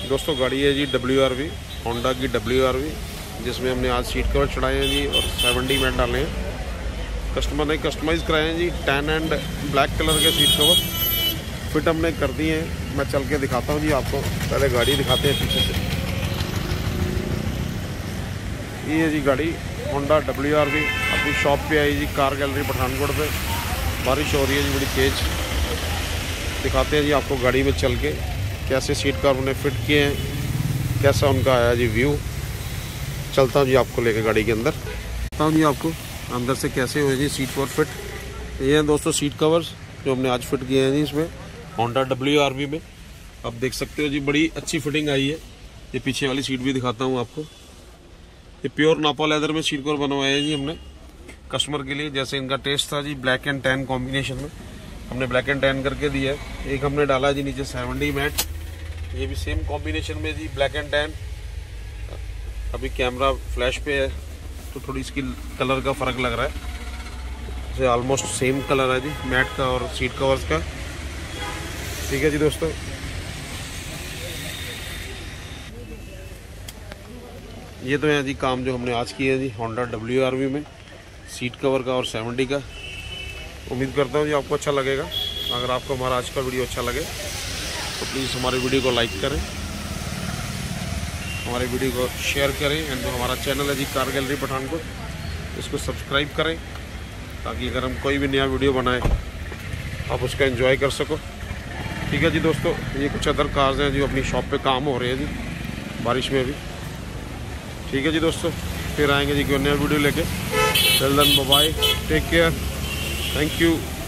दोस्तों गाड़ी है जी WRV, होंडा की WRV, जिसमें हमने आज सीट कवर चढ़ाए हैं जी और 70 मैट डाले हैं। कस्टमर ने कस्टमाइज़ कराए हैं जी, टैन एंड ब्लैक कलर के सीट कवर फिट हमने कर दिए हैं। मैं चल के दिखाता हूँ जी आपको, पहले गाड़ी दिखाते हैं पीछे से। ये है जी गाड़ी होंडा WRV, अपनी शॉप पे आई जी, कार गैलरी पठानकोट पे। बारिश हो रही है जी बड़ी तेज़। दिखाते हैं जी आपको गाड़ी में चल के कैसे सीट कवर उन्हें फिट किए हैं, कैसा उनका आया जी व्यू। चलता हूँ जी आपको लेके गाड़ी के अंदर, बताता हूँ जी आपको अंदर से कैसे हुए जी सीट कवर फिट। ये हैं दोस्तों सीट कवर्स जो हमने आज फिट किए हैं जी इसमें होंडा WRV में। आप देख सकते हो जी बड़ी अच्छी फिटिंग आई है। ये पीछे वाली सीट भी दिखाता हूँ आपको। ये प्योर नापा लेदर में सीट कवर बनवाए हैं जी हमने कस्टमर के लिए। जैसे इनका टेस्ट था जी ब्लैक एंड टैन कॉम्बिनेशन में, हमने ब्लैक एंड टैन करके दिया है। एक हमने डाला जी नीचे 70 मैट, ये भी सेम कॉम्बिनेशन में जी ब्लैक एंड टैन। अभी कैमरा फ्लैश पे है तो थोड़ी इसकी कलर का फ़र्क लग रहा है। जैसे ऑलमोस्ट सेम कलर है जी मैट का और सीट कवर्स का। ठीक है जी दोस्तों, ये तो है जी काम जो हमने आज किया है जी होंडा WRV में, सीट कवर का और 70 का। उम्मीद करता हूँ जी आपको अच्छा लगेगा। अगर आपको हमारा आज का वीडियो अच्छा लगे तो प्लीज़ हमारे वीडियो को लाइक करें, हमारे वीडियो को शेयर करें, एंड जो हमारा चैनल है जी कार गैलरी पठानकोट, इसको सब्सक्राइब करें ताकि अगर हम कोई भी नया वीडियो बनाए आप उसका एंजॉय कर सको। ठीक है जी दोस्तों, ये कुछ अदर कार्स हैं जो अपनी शॉप पे काम हो रहे हैं जी बारिश में भी। ठीक है जी दोस्तों, फिर आएंगे जी कोई नया वीडियो लेके। Till then bye bye, take care, thank you.